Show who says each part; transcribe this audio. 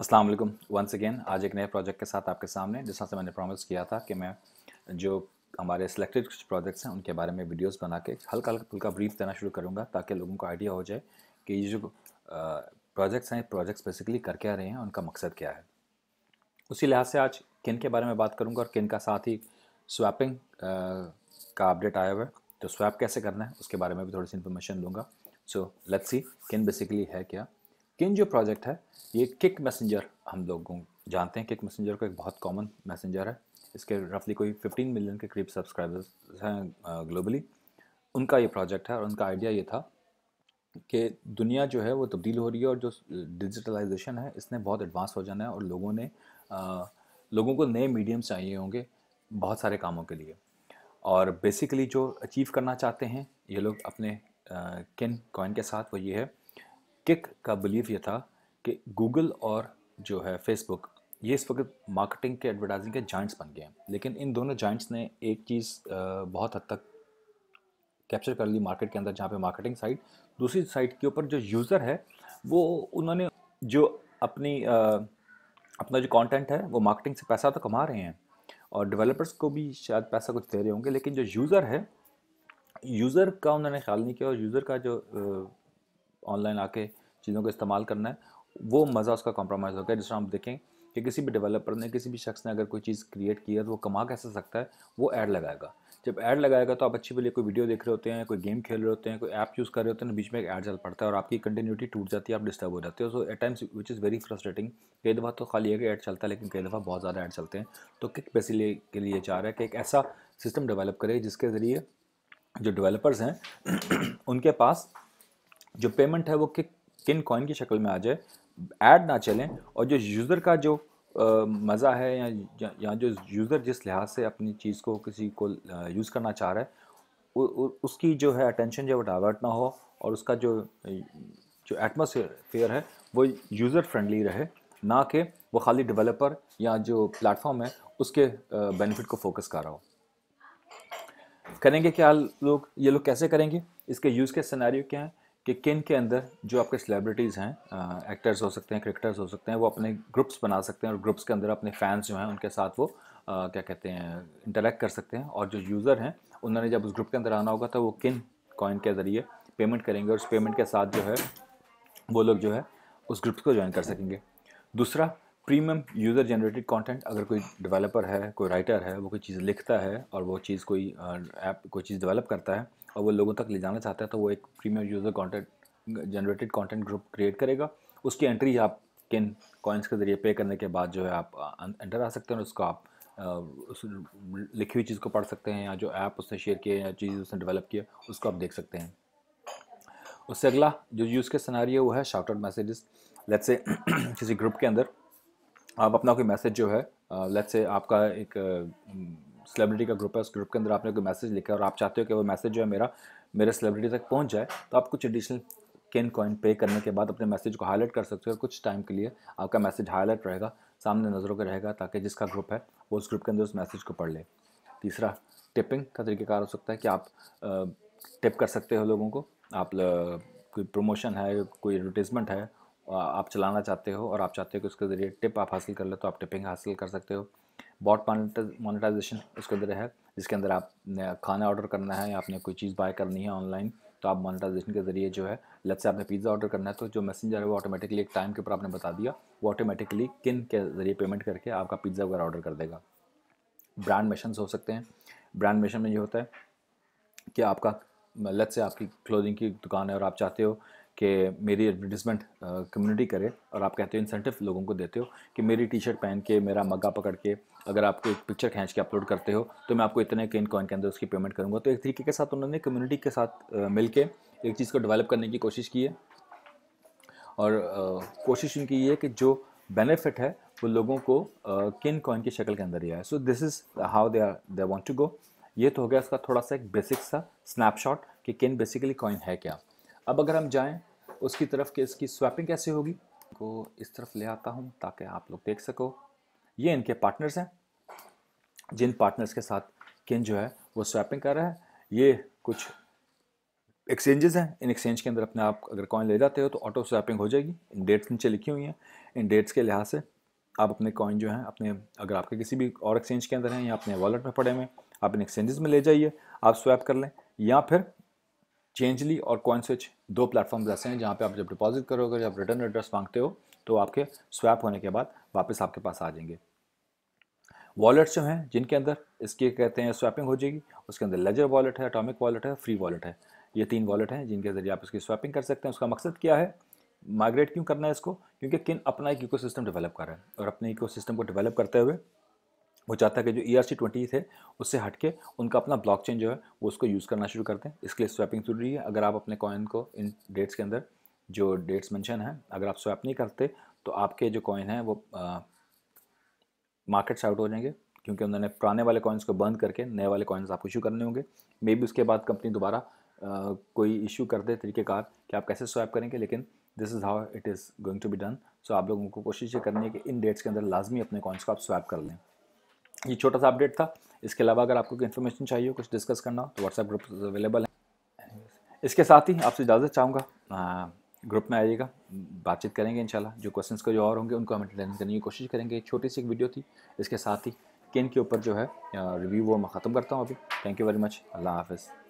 Speaker 1: अस्सलाम वालेकुम once again. आज एक नए प्रोजेक्ट के साथ आपके सामने, जिस तरह से मैंने प्रॉमिस किया था कि मैं जो हमारे सिलेक्टेड कुछ प्रोजेक्ट्स हैं उनके बारे में वीडियोस बना के हल्का फुल्का ब्रीफ देना शुरू करूँगा ताकि लोगों को आइडिया हो जाए कि ये जो प्रोजेक्ट्स हैं, प्रोजेक्ट्स बेसिकली कर क्या रहे हैं, उनका मकसद क्या है। उसी लिहाज से आज किन के बारे में बात करूँगा और किन का साथ ही स्वैपिंग का अपडेट आया हुआ है, तो स्वैप कैसे करना है उसके बारे में भी थोड़ी सी इन्फॉर्मेशन दूंगा। सो लेट्स सी किन बेसिकली है क्या। किन जो प्रोजेक्ट है ये किक मैसेंजर, हम लोग जानते हैं किक मैसेंजर को, एक बहुत कॉमन मैसेंजर है। इसके रफली कोई 15 मिलियन के करीब सब्सक्राइबर्स हैं ग्लोबली। उनका ये प्रोजेक्ट है और उनका आइडिया ये था कि दुनिया जो है वो तब्दील हो रही है और जो डिजिटलाइजेशन है इसने बहुत एडवांस हो जाना है और लोगों को नए मीडियम चाहिए होंगे बहुत सारे कामों के लिए। और बेसिकली जो अचीव करना चाहते हैं ये लोग अपने किन कॉइन के साथ, वो ये है। किक का बिलीव ये था कि गूगल और जो है फेसबुक, ये इस वक्त मार्केटिंग के, एडवर्टाइजिंग के जाइंट्स बन गए हैं। लेकिन इन दोनों जाइंट्स ने एक चीज़ बहुत हद तक कैप्चर कर ली मार्केट के अंदर, जहाँ पे मार्केटिंग साइड, दूसरी साइड के ऊपर जो यूज़र है वो उन्होंने जो अपना जो कंटेंट है वो मार्केटिंग से पैसा तो कमा रहे हैं और डेवलपर्स को भी शायद पैसा कुछ दे रहे होंगे, लेकिन जो यूज़र है, यूज़र का उन्होंने ख्याल नहीं किया और यूज़र का जो ऑनलाइन आके चीज़ों को इस्तेमाल करना है वो मज़ा उसका कॉम्प्रोमाइज़ हो गया। जिस तरह हम देखें कि किसी भी डेवलपर ने, किसी भी शख्स ने अगर कोई चीज़ क्रिएट की है तो वो कमा कैसे सकता है, वो ऐड लगाएगा। जब ऐड लगाएगा तो आप अच्छी भली कोई वीडियो देख रहे होते हैं, कोई गेम खेल रहे होते हैं, कोई ऐप यूज़ कर रहे होते हैं, बीच में एक ऐड चल पड़ता है और आपकी कंटिन्यूटी टूट जाती है, आप डिस्टर्ब हो जाते हो। So at times which is very frustrating. कई दफ़ा तो खाली एक ऐड चलता है लेकिन कई दफ़ा बहुत ज़्यादा ऐड चलते हैं। तो किक बेसिकली के लिए चाह रहा है कि एक ऐसा सिस्टम डेवलप करे जिसके ज़रिए जो डेवलपर्स हैं उनके पास जो पेमेंट है वो किन कॉइन की शक्ल में आ जाए, ऐड ना चलें, और जो यूज़र का जो मज़ा है या जो यूज़र जिस लिहाज से अपनी चीज़ को किसी को यूज़ करना चाह रहा है उसकी जो है अटेंशन जो डाइवर्ट ना हो और उसका जो एटमॉस्फेयर है वो यूज़र फ्रेंडली रहे, ना कि वो खाली डेवलपर या जो प्लेटफॉर्म है उसके बेनिफिट को फोकस कर रहा हो। करेंगे क्या लोग, ये लोग कैसे करेंगे, इसके यूज़ के सिनेरियो क्या हैं कि किन के अंदर जो आपके सेलिब्रिटीज़ हैं, एक्टर्स हो सकते हैं, क्रिकेटर्स हो सकते हैं, वो अपने ग्रुप्स बना सकते हैं और ग्रुप्स के अंदर अपने फैंस जो हैं उनके साथ वो क्या कहते हैं, इंटरेक्ट कर सकते हैं। और जो यूज़र हैं उन्होंने जब उस ग्रुप के अंदर आना होगा तो वो किन कॉइन के ज़रिए पेमेंट करेंगे और उस पेमेंट के साथ जो है वो लोग जो है उस ग्रुप्स को ज्वाइन कर सकेंगे। दूसरा, प्रीमियम यूज़र जनरेटेड कंटेंट। अगर कोई डेवलपर है, कोई राइटर है, वो कोई चीज़ लिखता है और वो चीज़ कोई ऐप, कोई चीज़ डेवलप करता है और वो लोगों तक ले जाना चाहता है, तो वो एक premium user content generated content group create करेगा। उसकी एंट्री आप किन कॉइन्स के ज़रिए पे करने के बाद जो है आप एंटर आ सकते हैं और उसको आप उस लिखी हुई चीज़ को पढ़ सकते हैं, या जो ऐप उसने शेयर किया या चीज़ उसने डेवलप किया उसको आप देख सकते हैं। उससे अगला जो यूज़ के सिनेरियो वो है shout out messages. Let's say किसी ग्रुप के अंदर आप अपना कोई मैसेज जो है, लेट्स से आपका एक सेलिब्रिटी का ग्रुप है, उस ग्रुप के अंदर आपने कोई मैसेज लिखा है और आप चाहते हो कि वो मैसेज जो है मेरे सेलिब्रिटी तक पहुंच जाए, तो आप कुछ एडिशनल किन कॉइन पे करने के बाद अपने मैसेज को हाईलाइट कर सकते हो और कुछ टाइम के लिए आपका मैसेज हाईलाइट रहेगा, सामने नज़रों के रहेगा, ताकि जिसका ग्रुप है वो उस ग्रुप के अंदर उस मैसेज को पढ़ ले। तीसरा, टिपिंग का तरीक़ेकार हो सकता है कि आप टिप कर सकते हो लोगों को। आप कोई प्रमोशन है, कोई एडवर्टीज़मेंट है, आप चलाना चाहते हो और आप चाहते हो कि उसके ज़रिए टिप आप हासिल कर ले, तो आप टिपिंग हासिल कर सकते हो। बॉट मोनेटाइजेशन उसके अंदर है, जिसके अंदर आपने खाना ऑर्डर करना है या आपने कोई चीज़ बाय करनी है ऑनलाइन, तो आप मोनेटाइजेशन के ज़रिए जो है, लेट्स से आपने पिज़्ज़ा ऑर्डर करना है तो जो मैसेंजर है वो ऑटोमेटिकली एक टाइम के ऊपर आपने बता दिया, वो ऑटोमेटिकली किन के ज़रिए पेमेंट करके आपका पिज़्ज़ा वगैरह ऑर्डर कर देगा। ब्रांड मिशंस हो सकते हैं। ब्रांड मिशन में ये होता है कि आपका, लेट्स से आपकी क्लोथिंग की दुकान है और आप चाहते हो कि मेरी एडवर्टीज़मेंट कम्युनिटी करे, और आप कहते हो, इंसेंटिव लोगों को देते हो कि मेरी टी शर्ट पहन के, मेरा मग्गा पकड़ के अगर आपको एक पिक्चर खींच के अपलोड करते हो तो मैं आपको इतने किन कॉइन के अंदर उसकी पेमेंट करूँगा। तो एक तरीके के साथ उन्होंने कम्युनिटी के साथ मिल के एक चीज़ को डेवलप करने की कोशिश की है और कोशिश उनकी ये है कि जो बेनिफिट है वो लोगों को किन कॉइन की शक्ल के अंदर ही है। So this is how they want to go. ये तो हो गया इसका थोड़ा सा एक बेसिक सा स्नैपशॉट कि किन बेसिकली कॉइन है क्या। अब अगर हम जाएं उसकी तरफ कि इसकी स्वैपिंग कैसे होगी, को इस तरफ ले आता हूं ताकि आप लोग देख सको। ये इनके पार्टनर्स हैं, जिन पार्टनर्स के साथ किन जो है वो स्वैपिंग कर रहा है। ये कुछ एक्सचेंजेस हैं, इन एक्सचेंज के अंदर अपने आप अगर कॉइन ले जाते हो तो ऑटो स्वैपिंग हो जाएगी। इन डेट्स नीचे लिखी हुई हैं, इन डेट्स के लिहाज से आप अपने कॉइन जो हैं अपने, अगर आपके किसी भी और एक्सचेंज के अंदर हैं या अपने वॉलेट में पड़े हुए हैं, आप इन एक्सचेंजेस में ले जाइए, आप स्वैप कर लें। या फिर चेंजली और कॉइन स्विच 2 प्लेटफॉर्म्स ऐसे हैं जहाँ पे आप जब डिपॉजिट करोगे, जब रिटर्न एड्रेस मांगते हो तो आपके स्वैप होने के बाद वापस आपके पास आ जाएंगे। वॉलेट्स जो हैं जिनके अंदर इसके कहते हैं स्वैपिंग हो जाएगी, उसके अंदर लेजर वॉलेट है, एटॉमिक वॉलेट है, फ्री वॉलेट है। ये 3 वॉलेट हैं जिनके ज़रिए आप इसकी स्वैपिंग कर सकते हैं। उसका मकसद क्या है, माइग्रेट क्यों करना है इसको, क्योंकि किन अपना एक इकोसिस्टम डेवलप कर रहा है और अपने इकोसिस्टम को डेवलप करते हुए वो चाहता है कि जो ERC-20 थे उससे हट के उनका अपना ब्लॉकचेन जो है वो उसको यूज़ करना शुरू करते हैं। इसके लिए स्वैपिंग ज़रूरी है। अगर आप अपने कॉइन को इन डेट्स के अंदर जो डेट्स मेंशन हैं अगर आप स्वैप नहीं करते तो आपके जो कॉइन हैं वो मार्केट से आउट हो जाएंगे, क्योंकि उन्होंने पुराने वाले कॉइन्स को बंद करके नए वाले कॉइन्स आपको इशू करने होंगे। मे बी उसके बाद कंपनी दोबारा कोई इशू कर दे तरीक़ेकार कि आप कैसे स्वैप करेंगे, लेकिन this is how it is going to be done. So आप लोगों को कोशिश ये करनी है कि इन डेट्स के अंदर लाजमी अपने कॉइन्स को आप स्वैप कर लें। ये छोटा सा अपडेट था। इसके अलावा अगर आपको कोई इन्फॉर्मेशन चाहिए हो, कुछ डिस्कस करना हो तो व्हाट्सएप ग्रुप अवेलेबल है। इसके साथ ही आपसे इजाज़त चाहूँगा, ग्रुप में आइएगा, बातचीत करेंगे इंशाल्लाह। जो क्वेश्चंस को जो और होंगे उनको हम अटेंड करने की कोशिश करेंगे। एक छोटी सी एक वीडियो थी, इसके साथ ही किन के ऊपर जो है रिव्यू वो मैं ख़त्म करता हूँ अभी। थैंक यू वेरी मच, अल्लाह हाफ़िज़।